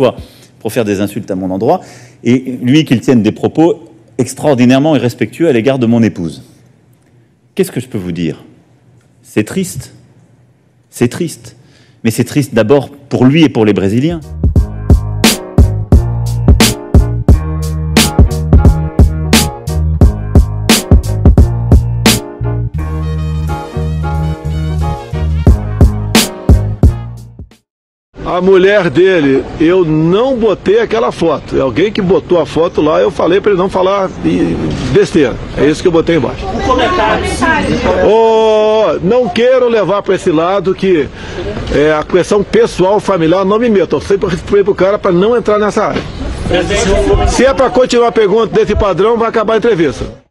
fois pour faire des insultes à mon endroit, et lui qu'il tienne des propos extraordinairement irrespectueux à l'égard de mon épouse. Qu'est-ce que je peux vous dire? C'est triste. C'est triste. Mais c'est triste d'abord pour lui et pour les Brésiliens. A mulher dele, eu não botei aquela foto. Alguém que botou a foto lá, eu falei para ele não falar besteira. É isso que eu botei embaixo. Um comentário. Oh, não quero levar para esse lado que a questão pessoal, familiar, não me meto. Eu sempre falei pro cara para não entrar nessa área. Se é para continuar a pergunta desse padrão, vai acabar a entrevista.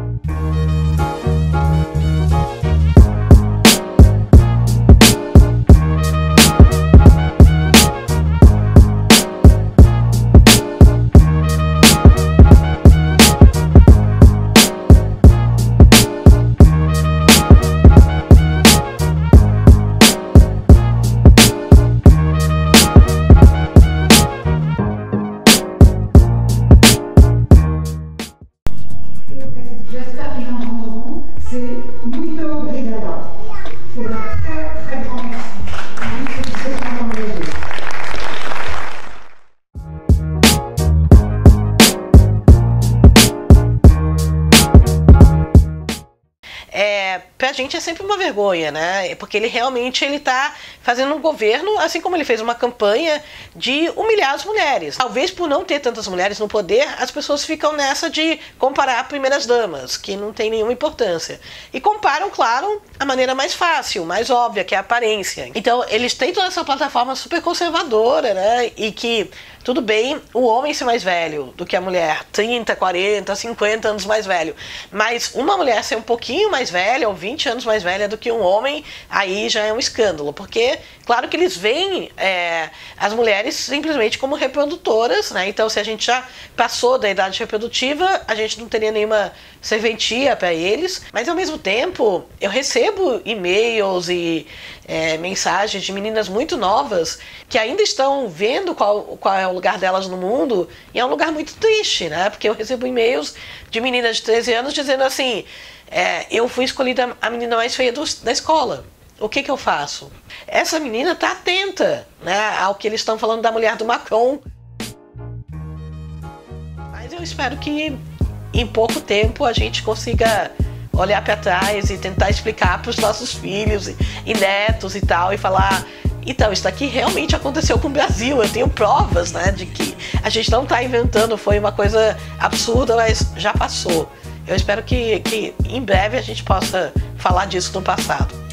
Pra gente é sempre uma vergonha, né? Porque ele realmente tá fazendo um governo, assim como ele fez uma campanha de humilhar as mulheres. Talvez por não ter tantas mulheres no poder, as pessoas ficam nessa de comparar primeiras damas, que não tem nenhuma importância. E comparam, claro, a maneira mais fácil, mais óbvia, que é a aparência. Então, eles têm toda essa plataforma super conservadora, né? E que, tudo bem, o homem ser mais velho do que a mulher, 30, 40, 50 anos mais velho. Mas uma mulher ser um pouquinho mais velha, ou 20 anos mais velha do que um homem, aí já é um escândalo. Porque, claro que eles veem as mulheres simplesmente como reprodutoras, né? Então, se a gente já passou da idade reprodutiva, a gente não teria nenhuma serventia para eles. Mas, ao mesmo tempo, eu recebo e-mails e mensagens de meninas muito novas que ainda estão vendo qual é o lugar delas no mundo, e é um lugar muito triste, né? Porque eu recebo e-mails de meninas de 13 anos dizendo assim, eu fui escolhida a menina mais feia da escola. O que eu faço? Essa menina está atenta, né, ao que eles estão falando da mulher do Macron. Mas eu espero que em pouco tempo a gente consiga olhar para trás e tentar explicar para os nossos filhos e netos e tal, e falar, então, isso daqui realmente aconteceu com o Brasil, eu tenho provas, né, de que a gente não está inventando, foi uma coisa absurda, mas já passou. Eu espero que em breve a gente possa falar disso no passado.